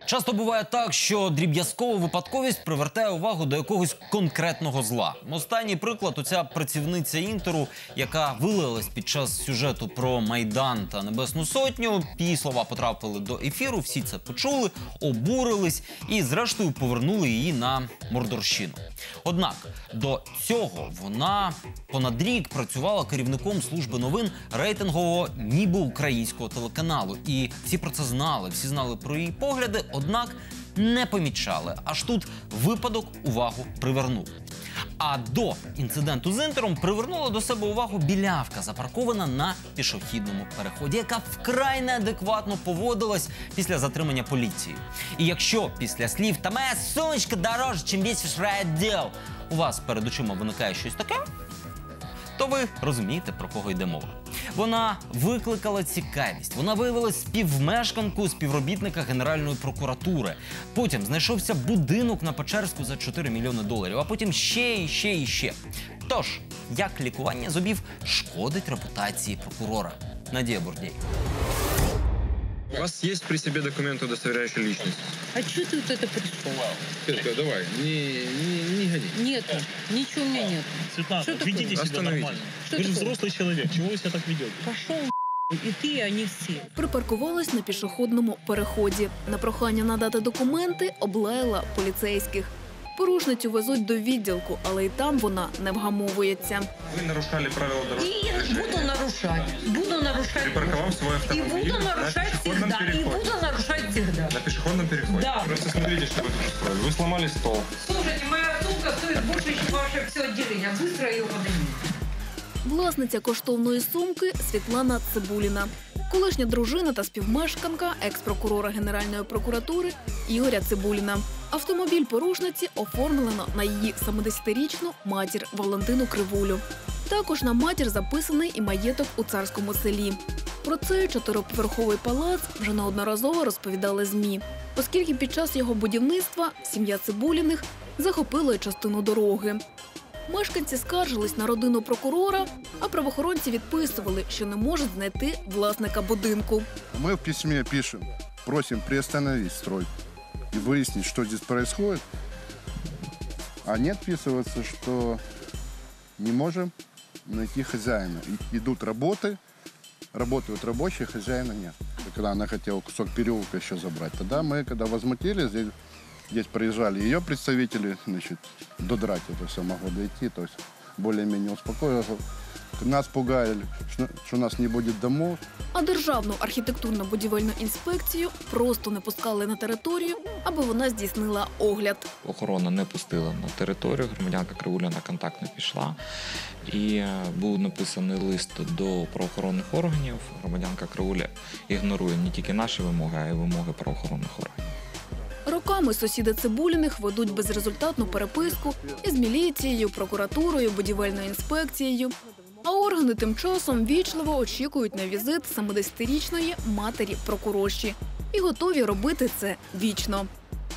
Часто буває так, що дріб'язкова випадковість привертає увагу до якогось конкретного зла. Останній приклад – оця працівниця Інтеру, яка вилилась під час сюжету про Майдан та Небесну Сотню. Її слова потрапили до ефіру, всі це почули, обурились і зрештою повернули її на Мордорщину. Однак до цього вона понад рік працювала керівником служби новин рейтингового ніби українського телеканалу. І всі про це знали, всі знали про її погляди, однак не помічали. Аж тут випадок увагу привернув. А до інциденту з Інтером привернула до себе увагу білявка, запаркована на пішохідному переході, яка вкрай неадекватно поводилась після затримання поліції. І якщо після слів «та моя сумочка дороже, ніж весь райвідділ» у вас перед очима виникає щось таке, то ви розумієте, про кого йде мова. Вона викликала цікавість. Вона виявилась співмешканкою співробітника Генеральної прокуратури. Потім знайшовся будинок на Печерську за $4 мільйони, а потім ще і ще і ще. Тож, як лікування зубів шкодить репутації прокурора? Надія Бурдєй. У вас есть при себе документы, удостоверяющие личность? А что ты вот это пришел? Петка, давай, не гони. Нету, ничего у меня нету. Светлана, Что такое? ведите себя Остановитесь. нормально. Что Вы же такое? взрослый человек, чего вы себя так ведете? Пошел и ты, и они все. Припаркувалась на пішохідному переході. На прохання надати документи облаяла поліцейських. Порушницю везуть до відділку, але й там вона не вгамовується. Вы нарушали правила дорожного И буду нарушать, буду нарушать. Припарковав свой И автомобиль буду нарушать на пешеходном всегда, и переходе. буду нарушать всегда. На пешеходном переходе? Да. Просто смотрите, что вы тут устроили. Вы сломали стол. Слушайте, моя сумка стоит больше, чем ваше все отделение. Быстро ее поднимите. Власниця коштовної сумки Світлана Цибуліна. Колишня дружина та співмешканка екс-прокурора Генеральної прокуратури Ігоря Цибуліна. Автомобіль порушниці оформлено на її 70-річну матір Валентину Кривулю. Також на матір записаний і маєток у Царському селі. Про цей 4-поверховий палац вже неодноразово розповідали ЗМІ, оскільки під час його будівництва сім'я Цибуліних захопила й частину дороги. Мешканці скаржились на родину прокурора, а правоохоронці відписували, що не можуть знайти власника будинку. Мы в письме пишем, просим приостановить стройку и выяснить, что здесь происходит. А они отписываются, что не можем найти хозяина. И идут работы, работают рабочие, хозяина нет. Когда она хотела кусок переулка еще забрать, тогда мы, когда возмутились, здесь приезжали ее представители, значит, до драки это все могло дойти, то есть более-менее успокоилось. Нас пугали, что у нас не будет домов. А Державну архітектурно-будівельну інспекцію просто не пускали на територію, аби вона здійснила огляд. Охорона не пустила на територію, громадянка Кривуля на контакт не пішла. І був написаний лист до правоохоронних органів. Громадянка Кривуля ігнорує не тільки наші вимоги, а й вимоги правоохоронних органів. Роками сусіди Цибуліних ведуть безрезультатну переписку із міліцією, прокуратурою, будівельною інспекцією. А органи тим часом вічливо очікують на візит 70-річної матері прокурорші. І готові робити це вічно.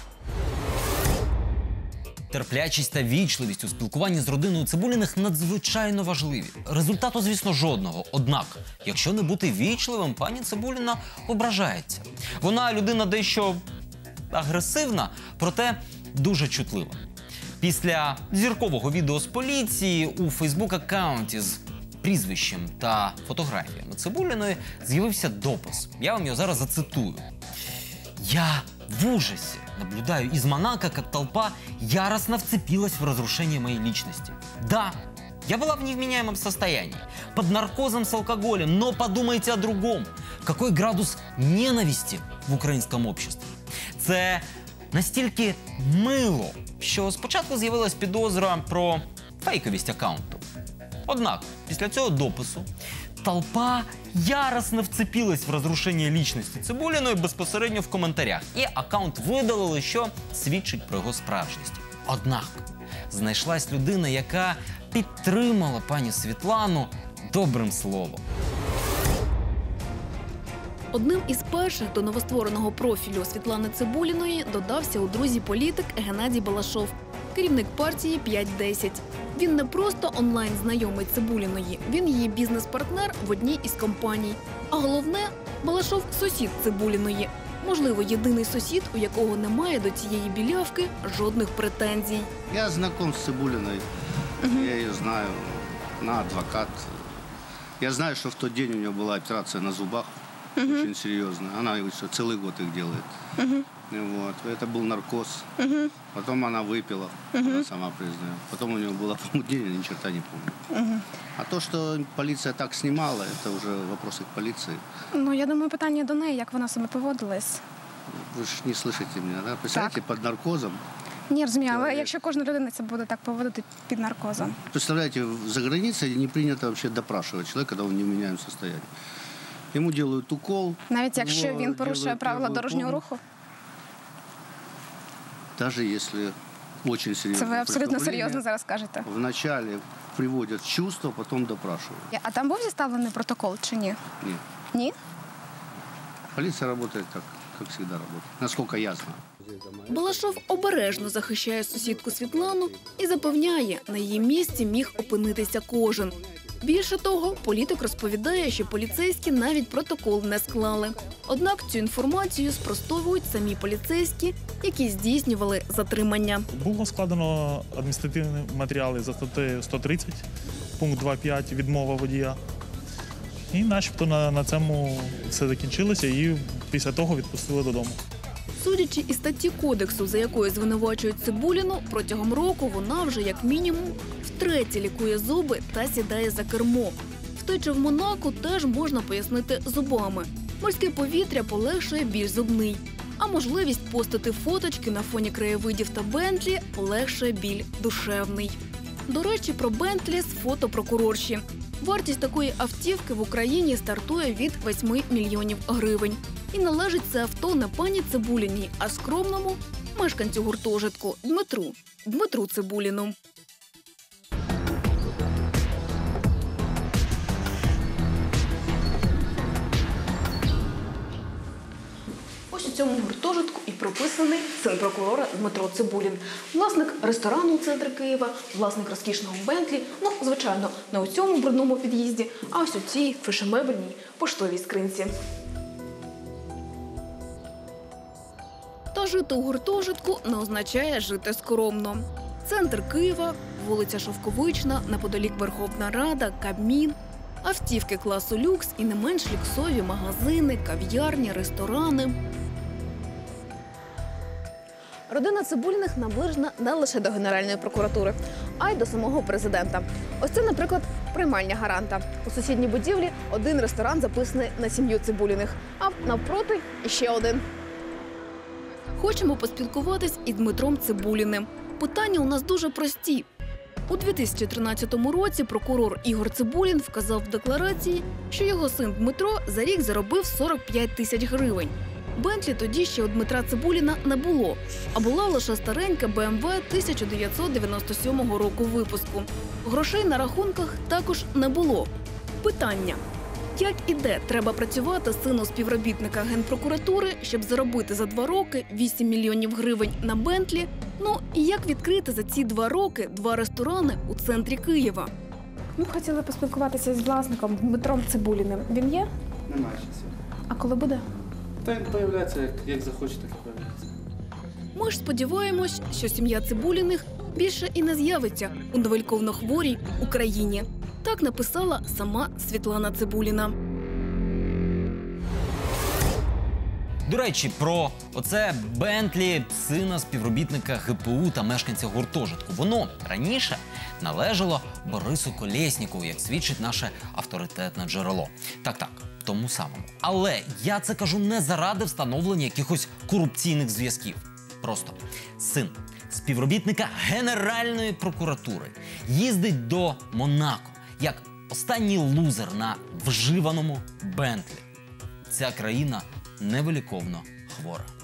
Терплячість та вічливість у спілкуванні з родиною Цибуліних надзвичайно важливі. Результату, звісно, жодного. Однак, якщо не бути вічливим, пані Цибуліна ображається. Вона людина дещо агресивна, проте дуже чутлива. Після зіркового відео з поліції у фейсбук-аккаунті з прізвищем та фотографіями Цибуліної з'явився допис. Я вам його зараз зацитую. «Я в ужасе наблюдаю из Монако, как толпа яростно вцепилась в разрушение моей личности. Да, я была в невменяемом состоянии, под наркозом с алкоголем, но подумайте о другом. Какой градус ненависти в українському обществі?» Це настільки мило, що спочатку з'явилась підозра про фейковість аккаунту. Однак, після цього допису толпа яростно вцепилась в розрушення лічності Цибуліної безпосередньо в коментарях. І аккаунт видалили, що свідчить про його справжність. Однак, знайшлась людина, яка підтримала пані Світлану добрим словом. Одним із перших до новоствореного профілю Світлани Цибуліної додався у друзі політик Геннадій Балашов, керівник партії 5-10. Він не просто онлайн-знайомий Цибуліної, він її бізнес-партнер в одній із компаній. А головне – Балашов – сусід Цибуліної. Можливо, єдиний сусід, у якого немає до цієї білявки жодних претензій. Я знаком с Цибулиной, я ее знаю, она адвокат. Я знаю, что в тот день у нее была операция на зубах, очень серьезная. Она еще целый год их делает. Вот. Это был наркоз. Потом она выпила, она сама признает. Потом у нее было помутнение, ни черта не помню. А то, что полиция так снимала, это уже вопросы к полиции. Ну, я думаю, питання до неї, як вона себе поводилась. Вы же не слышите меня, да? Представляете, под наркозом. Ні, розумію, але якщо кожна людина це буде так поводити під наркозом. Представляете, за границей не принято вообще допрашивать человека, когда он не в меняемом состоянии. Ему делают укол. Навіть якщо его він порушує делают правила первую дорожнього помощь. руху? Даже если очень серьезно. Це ви абсолютно серйозно зараз кажете. Вначале приводят в чувство, потом допрашивают. А там був зіставлений протокол чи ні? Нет. Ні? Полиция работает так, как всегда работает. Насколько я знаю. Балашов обережно захищає сусідку Світлану і запевняє, на її місці міг опинитися кожен. Більше того, політик розповідає, що поліцейські навіть протокол не склали. Однак цю інформацію спростовують самі поліцейські, які здійснювали затримання. Було складено адміністративні матеріали за статтею 130, пункт 2.5 «Відмова водія». І начебто на цьому все закінчилося і після того відпустили додому. Судячи із статті кодексу, за якою звинувачують Цибуліну, протягом року вона вже як мінімум втретє лікує зуби та сідає за кермо. Втеча в Монако теж можна пояснити зубами. Морське повітря полегшує біль зубний. А можливість постити фоточки на фоні краєвидів та Бентлі полегшує біль душевний. До речі, про Бентлі з фото прокурорші. Вартість такої автівки в Україні стартує від 8 мільйонів гривень. І належить це авто не пані Цибуліній, а скромному мешканцю гуртожитку Дмитру Цибуліну. Ось у цьому гуртожитку і прописаний син прокурора Дмитро Цибулін. Власник ресторану у центрі Києва, власник розкішного Бентлі. Ну, звичайно, не у цьому брудному під'їзді, а ось у цій фешенебельній поштовій скринці. Та жити у гуртожитку не означає жити скромно. Центр Києва, вулиця Шовковична, неподалік Верховна Рада, Кабмін, автівки класу люкс і не менш люксові магазини, кав'ярні, ресторани. Родина Цибуліних наближена не лише до Генеральної прокуратури, а й до самого президента. Ось це, наприклад, приймальня гаранта. У сусідній будівлі один ресторан записаний на сім'ю Цибуліних, а навпроти іще один. Хочемо поспілкуватись із Дмитром Цибуліним. Питання у нас дуже прості. У 2013 році прокурор Ігор Цибулін вказав в декларації, що його син Дмитро за рік заробив 45 тисяч гривень. Бентлі тоді ще у Дмитра Цибуліна не було, а була лише старенька БМВ 1997 року випуску. Грошей на рахунках також не було. Питання. Як і де треба працювати сину співробітника Генпрокуратури, щоб заробити за 2 роки 8 мільйонів гривень на Бентлі? Ну і як відкрити за ці 2 роки 2 ресторани у центрі Києва? Ми б хотіли поспілкуватися з власником Дмитром Цибуліним. Він є? Немає часу. А коли буде? Та він появляється, як захоче, так і появляється. Ми ж сподіваємось, що сім'я Цибуліних більше і не з'явиться у невиліковно хворій Україні. Так написала сама Світлана Цибуліна. До речі, про оце Бентлі сина співробітника ГПУ та мешканця гуртожитку. Воно раніше належало Борису Колєснікову, як свідчить наше авторитетне джерело. Так, тому самому. Але я це кажу не заради встановлення якихось корупційних зв'язків. Просто син співробітника Генеральної прокуратури їздить до Монако як останній лузер на вживаному Бентлі. Ця країна невиліковно хвора.